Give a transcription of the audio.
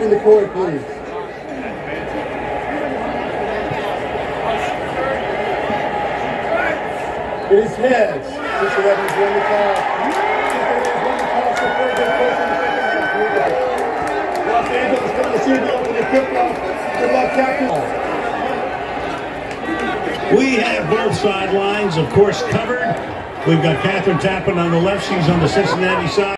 tapping the cord, please. It is heads. Mr. Evans won the call. Los Angeles coming to see the opening kickoff. Good luck, Captain. We have both sidelines, of course, covered. We've got Catherine Tappan on the left. She's on the Cincinnati side.